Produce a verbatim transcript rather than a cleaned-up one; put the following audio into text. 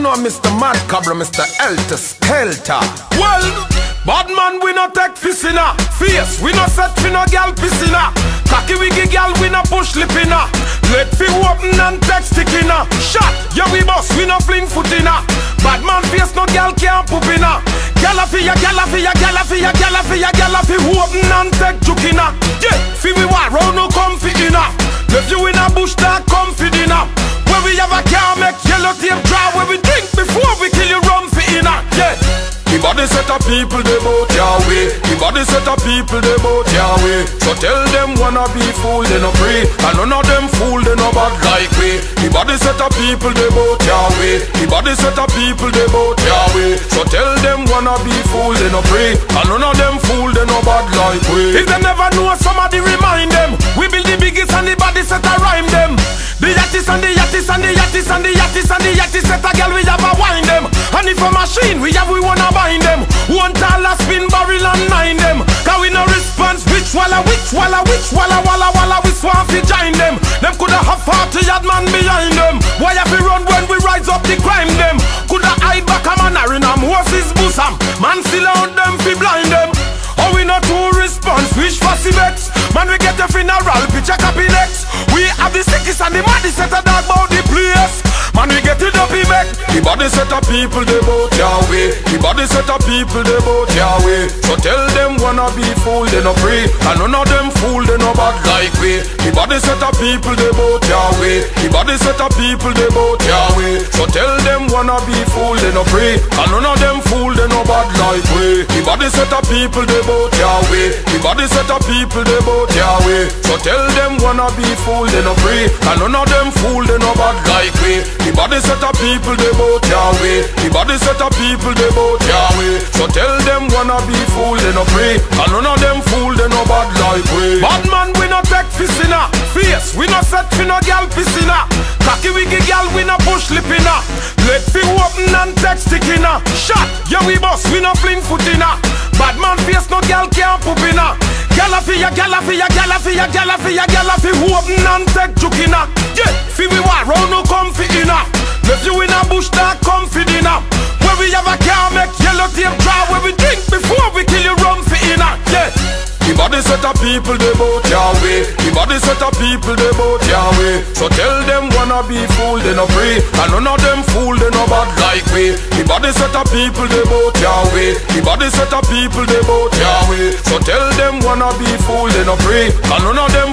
know Mister Mad Cobra, Mister Helter Skelter. Well, bad man we no take fissina. Face, we no set fi no gal pissina. Cocky wiggy gal we no push lipina. Let fi open and take stickina. Shot, yeah we boss, we no fling footina. Bad man face no gal can't poopina. Gala fi ya, gala fi ya, gala fi ya, gala fi ya, gala fi open and take jukina. Yeah, fi we war round no comfy inna. Left you in a bush that come fi dinner. Where we have a car make yellow tape dry. Where we drink before we kill you rum fi inna. Yeah. The body set of people they both Yahweh. The body set of people they both Yahweh. So tell them wanna be fool they no pray. And none of them fool they no bad like we. The body set of people they both Yahweh. The body set of people they both Yahweh. So tell them wanna be fool they no pray. And none of them fool they no bad like we. If they never know somebody remind them. We build the biggest and the body set a rhyme them. The yattis and the yattis and the yattis and the yattis and the yattis set a girl we have a wine them. And if a machine we have we wanna bind them. One dollar spin barrel and nine them. Cause we no response. Which walla, which walla, which walla, walla, walla. We swamp fi join them. Them coulda have forty yard man behind them. Why have we run when we rise up the crime them? Coulda hide back a man or in a Moses bosom. Man still out them fi blind them. Oh we no two response. Which fussy vex? Man we get a funeral picture copy next. We have the sickest and the maddest set a dog about the place. Man we get it up back. The body set of people they both Yahweh. The body set of people they both Yahweh. So tell them wanna be fool they no pray. And none of them fool they no bad like we. The body set of people they both Yahweh. The body set of people they both Yahweh. So tell them wanna be fool they no pray. And none of them fool they no bad like we. The body set of people they both Yahweh. The body set of people they both Yahweh. So tell them wanna be fool they no pray. And none of them fool they no bad like we. The body set of people they both Yahweh. The body set of people they both Yahweh. So tell them wanna be fool they no pray. And none of them fool they no bad like we. Bad man we no take fissina. Face we no set fi no gal pissina. Cocky wiggy gal we no push lipina. Let fi open and take stickina. Shot yeah we boss we no fling footina. Bad man face no gal can't poopina. Gala fi ya, gala fi ya, gala fi ya, gala fi ya, gala fi open and take jukina. Yeah, fi we war round no comfy inna. Left you in a bush that come fi dinner. Where we have a car make yellow tape dry. Where we drink before we kill you rum fi inna. Yeah. The body set of people they both Yahweh. The body set of people they both Yahweh. So tell them wanna be fool they no pray. And none of them fool they no bad like we. The body set of people they both Yahweh. The body set of people they both Yahweh. So tell them wanna be fool they no pray. And none of them